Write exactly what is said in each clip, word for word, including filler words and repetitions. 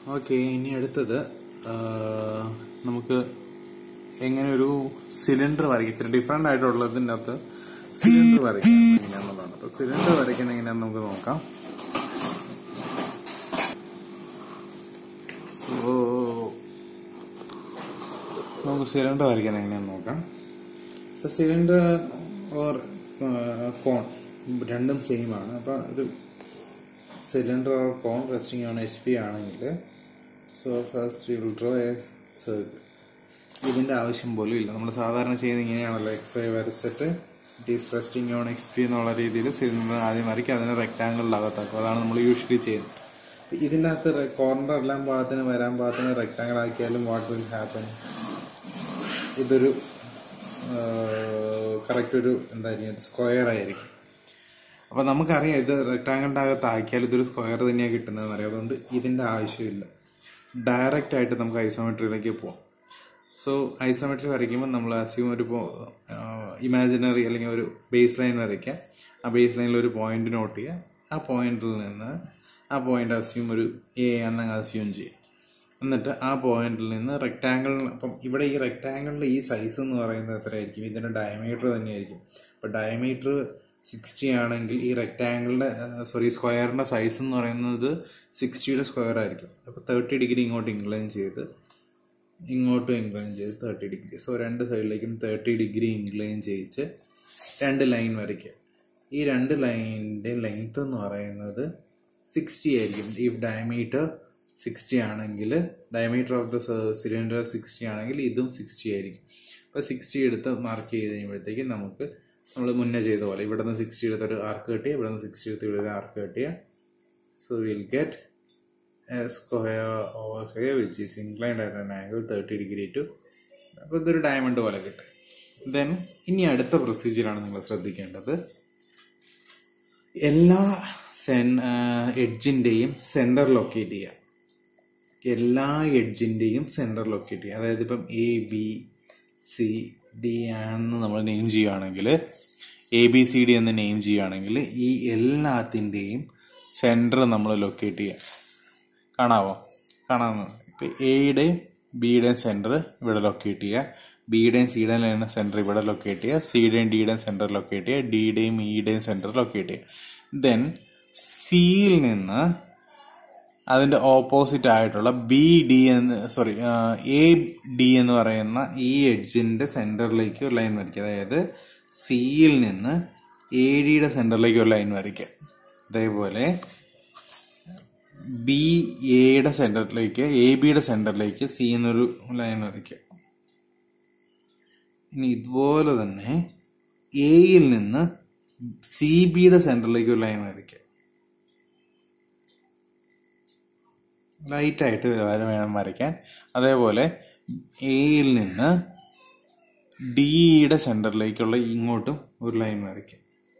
Okay, ഇനി അടുത്തത് നമുക്ക് എങ്ങനെ ഒരു സിലിണ്ടർ വരയ്ക്കാം. ഇച്ചിരി ഡിഫറെന്റ് ആയിട്ടുള്ളതിൻ്റെ അകത്ത് സിലിണ്ടർ വരയ്ക്കാം എങ്ങനെയാണെന്നുള്ളതാണ്. അപ്പൊ സിലിണ്ടർ വരയ്ക്കുന്നത് എങ്ങനെയാണെന്ന് നമുക്ക് നോക്കാം. സോ നമുക്ക് സിലിണ്ടർ വരയ്ക്കുന്നത് എങ്ങനെയാണെന്ന് നോക്കാം. സിലിണ്ടർ ഓർ കോൺ രണ്ടും സെയിം ആണ്. അപ്പൊ ഒരു cylinder or cone resting on H P ആണെങ്കിൽ so first you will draw a circle. ഇതിന്റെ ആവശ്യം പോലും ഇല്ല. നമ്മൾ സാധാരണ ചെയ്യുന്നത് ഇങ്ങനെയാണല്ലോ, എക്സ് വൈ വരച്ചിട്ട് it is resting on X P എന്നുള്ള രീതിയിൽ സിലിണ്ടർ ആദ്യം വരയ്ക്കും, അതിനെ റെക്ടാങ്കിളിലാകത്താക്കും. അതാണ് നമ്മൾ യൂഷ്വലി ചെയ്യുന്നത്. ഇതിൻ്റെ അകത്ത് കോർണർ എല്ലാം ഭാഗത്തിന് വരാൻ ഭാഗത്തിന് റെക്ടാങ്കിൾ ആക്കിയാലും വാട്ട് വിൽ ഹാപ്പൻ, ഇതൊരു കറക്റ്റ് ഒരു എന്തായിരിക്കും, സ്ക്വയർ ആയിരിക്കും. അപ്പൊ നമുക്കറിയാം ഇത് റെക്ടാങ്കിളിന്റെ അകത്ത് ആക്കിയാൽ ഇതൊരു സ്ക്വയർ തന്നെയാണ് കിട്ടുന്നതെന്ന് അറിയാം. അതുകൊണ്ട് ഇതിന്റെ ആവശ്യമില്ല, ഡയറക്റ്റ് ആയിട്ട് നമുക്ക് ഐസോമെട്രിയിലേക്ക് പോവാം. സോ ഐസോമെട്രി വരയ്ക്കുമ്പോൾ നമ്മൾ അസ്യൂം ഒരു ഇമാജിനറി അല്ലെങ്കിൽ ഒരു ബേസ് ലൈൻ വരയ്ക്കാം. ആ ബേസ് ലൈനിൽ ഒരു പോയിന്റ് നോട്ട് ചെയ്യുക. ആ പോയിന്റിൽ നിന്ന് ആ പോയിന്റ് അസ്യൂം ഒരു എ എന്നങ്ങ് അസ്യൂം ചെയ്യുക. എന്നിട്ട് ആ പോയിന്റിൽ നിന്ന് റെക്ടാങ്കിൾ, അപ്പം ഇവിടെ ഈ റെക്ടാങ്കിളിന്റെ ഈ സൈസ് എന്ന് പറയുന്നത് എത്രയായിരിക്കും, ഇതിന്റെ ഡയമീറ്റർ തന്നെയായിരിക്കും. അപ്പൊ ഡയമീറ്റർ സിക്സ്റ്റി ആണെങ്കിൽ ഈ റെക്ടാങ്കിളിന്റെ സോറി സ്ക്വയറിന്റെ സൈസ് എന്ന് പറയുന്നത് സിക്സ്റ്റിയുടെ സ്ക്വയർ ആയിരിക്കും. അപ്പൊ തേർട്ടി ഡിഗ്രി ഇങ്ങോട്ട് ഇൻക്ലൈൻ ചെയ്ത് ഇങ്ങോട്ടും ഇൻക്ലൈൻ ചെയ്ത് തേർട്ടി ഡിഗ്രി. സോ രണ്ട് സൈഡിലേക്കും തേർട്ടി ഡിഗ്രി ഇൻക്ലൈൻ ചെയ്യിച്ച് രണ്ട് ലൈൻ വരയ്ക്കുക. ഈ രണ്ട് ലൈനിന്റെ ലെങ്ത് എന്ന് പറയുന്നത് സിക്സ്റ്റി ആയിരിക്കും. ഈ ഡയമീറ്റർ സിക്സ്റ്റി ആണെങ്കിൽ, diameter of the cylinder sixty ആണെങ്കിൽ ഇതും സിക്സ്റ്റി ആയിരിക്കും. അപ്പൊ സിക്സ്റ്റി എടുത്ത് മാർക്ക് ചെയ്ത് കഴിയുമ്പോഴത്തേക്കും നമുക്ക് നമ്മൾ മുന്നേ ചെയ്ത പോലെ ഇവിടെ നിന്ന് സിക്സ്റ്റി എടുത്ത് ഒരു ആർക്ക് കെട്ടിയ, ഇവിടെ നിന്ന് സിക്സ്റ്റി എടുത്ത് ഇവിടെ ആർക്ക് കെട്ടിയ. So will get a square over here which is inclined at an angle thirty degree to. അപ്പോൾ ഇതൊരു ഡയമണ്ട് പോലെ കിട്ടും. ദെൻ ഇനി അടുത്ത പ്രൊസീജിയറാണ് നിങ്ങൾ ശ്രദ്ധിക്കേണ്ടത്. എല്ലാ സെൻ എഡ്ജിന്റെയും സെന്റർ ലൊക്കേറ്റ് ചെയ്യുക. എല്ലാ എഡ്ജിന്റെയും സെന്റർ ലൊക്കേറ്റ് ചെയ്യുക. അതായത് ഇപ്പം എ ബി സി ഡി ആണെന്ന് നമ്മൾ നെയിം ചെയ്യുകയാണെങ്കിൽ, എ ബി സി ഡി എന്ന് നെയിം ചെയ്യുകയാണെങ്കിൽ ഈ എല്ലാത്തിൻ്റെയും സെന്റർ നമ്മൾ ലൊക്കേറ്റ് ചെയ്യുക. കാണാവോ? കാണാമോ? ഇപ്പം എയുടെയും ബിയുടെയും സെന്റർ ഇവിടെ ലൊക്കേറ്റ് ചെയ്യുക, ബിയുടെയും സിയുടെയും സെന്റർ ഇവിടെ ലൊക്കേറ്റ് ചെയ്യുക, സിയുടെയും ഡിയുടെയും സെന്റർ ലൊക്കേറ്റ് ചെയ്യുക, ഡിയുടെയും ഇയുടെയും സെന്റർ ലൊക്കേറ്റ് ചെയ്യുക. ദെൻ സിയിൽ നിന്ന് അതിന്റെ ഓപ്പോസിറ്റ് ആയിട്ടുള്ള ബി ഡി എന്ന് സോറി എ ഡി എന്ന് പറയുന്ന ഈ എഡ്ജിന്റെ സെന്ററിലേക്ക് ഒരു ലൈൻ വരയ്ക്കുക. അതായത് സിയിൽ നിന്ന് എ ഡിയുടെ സെന്ററിലേക്ക് ഒരു ലൈൻ വരയ്ക്കുക. അതേപോലെ ബി എയുടെ സെന്ററിലേക്ക് എ ബിയുടെ സെന്ററിലേക്ക് സി എന്നൊരു ലൈൻ വരയ്ക്കുക. ഇനി ഇതുപോലെ തന്നെ എയിൽ നിന്ന് സി ബിയുടെ സെന്ററിലേക്ക് ഒരു ലൈൻ വരയ്ക്കുക. ലൈറ്റായിട്ട് വേണം വരയ്ക്കാൻ. അതേപോലെ എയിൽ നിന്ന് ഡിയുടെ സെന്ററിലേക്കുള്ള ഇങ്ങോട്ടും ഒരു ലൈൻ വരയ്ക്കും.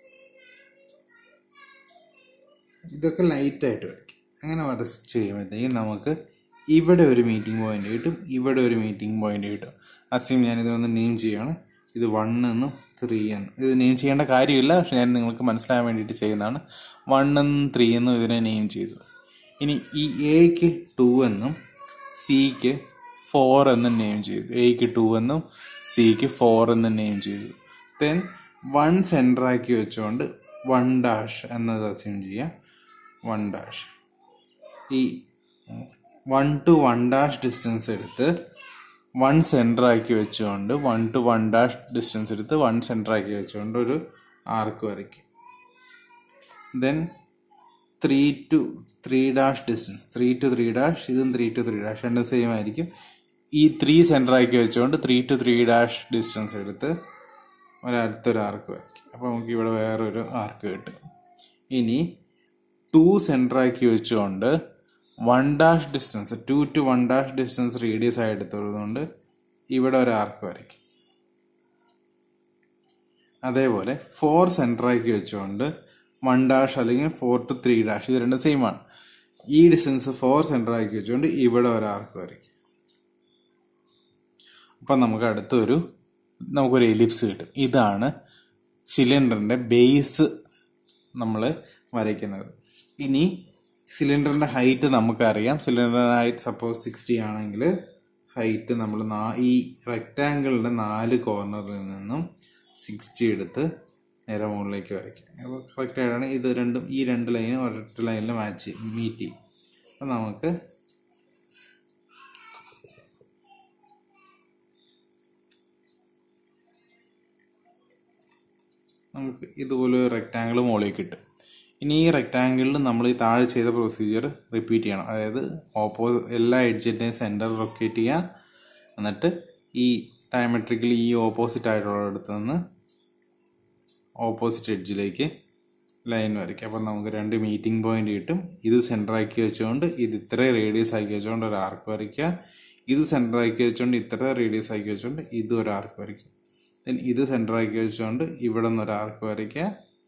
ഇതൊക്കെ ലൈറ്റായിട്ട് വരയ്ക്കും. അങ്ങനെ വരച്ച് ചെയ്യുമ്പോഴത്തേക്കും നമുക്ക് ഇവിടെ ഒരു മീറ്റിംഗ് പോയിന്റ് കിട്ടും, ഇവിടെ ഒരു മീറ്റിംഗ് പോയിന്റ് കിട്ടും. അസ്യൂം ഞാനിതൊന്ന് നെയിം ചെയ്യുകയാണ്. ഇത് വൺ എന്നും ത്രീ എന്നും. ഇത് നെയിം ചെയ്യേണ്ട കാര്യമില്ല, പക്ഷെ ഞാൻ നിങ്ങൾക്ക് മനസ്സിലാകാൻ വേണ്ടിയിട്ട് ചെയ്യുന്നതാണ്. വൺ എന്നും ത്രീ എന്നും ഇതിനെ നെയിം ചെയ്തു. ഇനി ഈ എക്ക് ടു എന്നും സിക്ക് ഫോർ എന്നും നെയിം ചെയ്തു. എക്ക് ടു എന്നും സിക്ക് ഫോർ എന്നും നെയിം ചെയ്തു. ദെൻ വൺ സെന്റർ ആക്കി വെച്ചുകൊണ്ട് വൺ ഡാഷ് എന്നത് അസ്യൂം ചെയ്യാം. വൺ ഡാഷ് ഈ one two one dash distance എടുത്ത് വൺ സെന്റർ ആക്കി വെച്ചുകൊണ്ട് one two one dash distance എടുത്ത് വൺ സെന്റർ ആക്കി വെച്ചുകൊണ്ട് ഒരു ആർക്ക് വരയ്ക്കും. Then three two three dash distance, three two three dash, ഇതും ത്രീ ടു ത്രീ ഡാഷ് രണ്ടും സെയിം ആയിരിക്കും. ഈ ത്രീ സെന്റർ ആക്കി വെച്ചുകൊണ്ട് three two three dash distance എടുത്ത് ഒരടുത്തൊരു ആർക്ക് വരയ്ക്കും. അപ്പൊ നമുക്ക് ഇവിടെ വേറൊരു ആർക്ക് കിട്ടും. ഇനി ടു സെന്റർ ആക്കി വെച്ചുകൊണ്ട് one dash distance, two two one dash distance radius ആയി എടുത്തതുകൊണ്ട് ഇവിടെ ഒരു ആർക്ക് വരയ്ക്കും. അതേപോലെ ഫോർ സെന്റർ ആക്കി വെച്ചുകൊണ്ട് വൺ ഡാഷ് അല്ലെങ്കിൽ ഫോർ ടു ത്രീ ഡാഷ്, ഇത് രണ്ടും സെയിം ആണ്. ഈ ഡിസ്റ്റൻസ് ഫോർ സെന്റർ ആക്കി വെച്ചുകൊണ്ട് ഇവിടെ ഒരു ആർക്ക് വരയ്ക്കും. അപ്പൊ നമുക്ക് അടുത്തൊരു നമുക്കൊരു എലിപ്സ് കിട്ടും. ഇതാണ് സിലിണ്ടറിന്റെ ബേസ് നമ്മൾ വരയ്ക്കുന്നത്. ഇനി സിലിണ്ടറിൻ്റെ ഹൈറ്റ് നമുക്കറിയാം. സിലിണ്ടറിൻ്റെ ഹൈറ്റ് സപ്പോസ് സിക്സ്റ്റി ആണെങ്കിൽ ഹൈറ്റ് നമ്മൾ ഈ റെക്റ്റാങ്കിളിൻ്റെ നാല് കോർണറിൽ നിന്നും സിക്സ്റ്റി എടുത്ത് നേരെ മുകളിലേക്ക് വരയ്ക്കുക. അപ്പോൾ കറക്റ്റായിട്ടാണ് ഇത് രണ്ടും, ഈ രണ്ട് ലൈനും ഒരൊറ്റ ലൈനിൽ മാച്ച് മീറ്റ് ചെയ്യും. അപ്പം നമുക്ക് നമുക്ക് ഇതുപോലെ ഒരു റെക്റ്റാങ്കിൾ മുകളിലേക്ക് കിട്ടും. ഇനി ഈ റെക്റ്റാങ്കിളിൽ നമ്മൾ ഈ താഴെ ചെയ്ത പ്രൊസീജിയർ റിപ്പീറ്റ് ചെയ്യണം. അതായത് ഓപ്പോ എല്ലാ എഡ്ജിൻ്റെയും സെൻറ്റർ ലൊക്കേറ്റ് ചെയ്യുക, എന്നിട്ട് ഈ ഡയമെട്രിക്കലി ഈ ഓപ്പോസിറ്റ് ആയിട്ടുള്ളിടത്ത് നിന്ന് ഓപ്പോസിറ്റ് എഡ്ജിലേക്ക് ലൈൻ വരയ്ക്കുക. അപ്പം നമുക്ക് രണ്ട് മീറ്റിംഗ് പോയിന്റ് കിട്ടും. ഇത് സെൻറ്റർ ആക്കി വെച്ചുകൊണ്ട് ഇത് ഇത്ര റേഡിയസ് ആക്കി വെച്ചുകൊണ്ട് ഒരു ആർക്ക് വരയ്ക്കുക. ഇത് സെൻറ്റർ ആക്കി വെച്ചുകൊണ്ട് ഇത്ര റേഡിയസ് ആക്കി വെച്ചുകൊണ്ട് ഇത് ഒരു ആർക്ക് വരയ്ക്കുക. ദെൻ ഇത് സെൻറ്റർ ആക്കി വെച്ചുകൊണ്ട് ഇവിടെ നിന്ന് ഒരു ആർക്ക് വരയ്ക്കുക.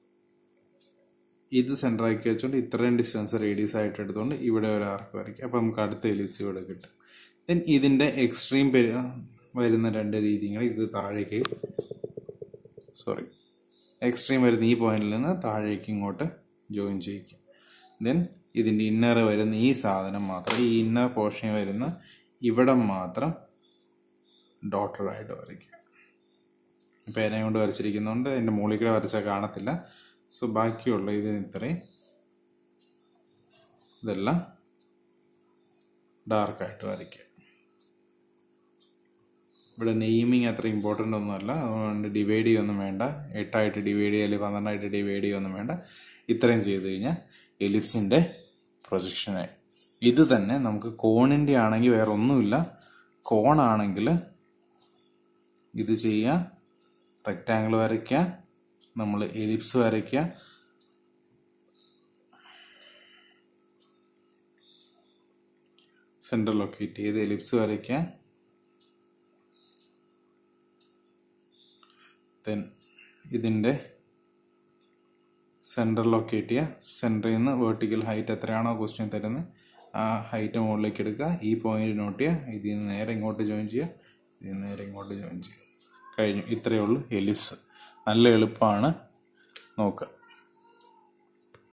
ഇത് സെൻറ്റർ ആക്കി വെച്ചുകൊണ്ട് ഇത്രയും ഡിസ്റ്റൻസ് റേഡിയസ് ആയിട്ട് എടുത്തുകൊണ്ട് ഇവിടെ ഒരു ആർക്ക് വരയ്ക്കുക. അപ്പം നമുക്ക് അടുത്ത എലിപ്സ് ഇവിടെ കിട്ടും. ദെൻ ഇതിൻ്റെ എക്സ്ട്രീം വരുന്ന രണ്ട് രീതികൾ, ഇത് താഴേക്ക് സോറി എക്സ്ട്രീം വരുന്ന ഈ പോയിന്റിൽ നിന്ന് താഴേക്ക് ഇങ്ങോട്ട് ജോയിൻ ചെയ്യിക്കും. ദെൻ ഇതിൻ്റെ ഇന്നർ വരുന്ന ഈ സാധനം മാത്രം, ഈ ഇന്നർ പോർഷനിൽ വരുന്ന ഇവിടം മാത്രം ഡോട്ടഡ് ആയിട്ട് വരയ്ക്കുക. പേന കൊണ്ട് വരച്ചിരിക്കുന്നതുകൊണ്ട് എൻ്റെ മുകളിൽ കൂടെ വരച്ചാൽ കാണത്തില്ല. സോ ബാക്കിയുള്ള ഇതിന് ഇത്രയും ഇതെല്ലാം ഡാർക്കായിട്ട് വരയ്ക്കുക. ഇവിടെ നെയിമിങ് അത്ര ഇമ്പോർട്ടൻ്റ് ഒന്നുമല്ല, അതുകൊണ്ട് ഡിവൈഡ് ചെയ്യൊന്നും വേണ്ട. എട്ടായിട്ട് ഡിവൈഡ് ചെയ്യുക അല്ലെങ്കിൽ പന്ത്രണ്ടായിട്ട് ഡിവൈഡ് ചെയ്യൊന്നും വേണ്ട. ഇത്രയും ചെയ്ത് കഴിഞ്ഞാൽ എലിപ്സിൻ്റെ പ്രൊജക്ഷനായി. ഇത് തന്നെ നമുക്ക് കോണിൻ്റെ ആണെങ്കിൽ വേറെ ഒന്നുമില്ല. കോണാണെങ്കിൽ ഇത് ചെയ്യുക, റെക്റ്റാങ്കിൾ വരയ്ക്കുക, നമ്മൾ എലിപ്സ് വരയ്ക്കുക, സെൻറ്റർ ലൊക്കേറ്റ് ചെയ്ത് എലിപ്സ് വരയ്ക്കുക. ദെൻ ഇതിൻ്റെ സെൻറ്റർ ലൊക്കേറ്റ് ചെയ്യുക. സെൻറ്ററിൽ നിന്ന് വെർട്ടിക്കൽ ഹൈറ്റ് എത്രയാണോ ക്വസ്റ്റ്യൻ തരുന്നത് ആ ഹൈറ്റ് മുകളിലേക്ക് എടുക്കുക. ഈ പോയിന്റ് നോട്ട് ചെയ്യുക. ഇതിൽ നിന്ന് നേരെ ഇങ്ങോട്ട് ജോയിൻ ചെയ്യുക, ഇതിൽ നിന്ന് നേരെ ഇങ്ങോട്ട് ജോയിൻ ചെയ്യുക. കഴിഞ്ഞു. ഇത്രയേ ഉള്ളൂ എലിപ്സ്. നല്ല എളുപ്പമാണ്, നോക്കുക.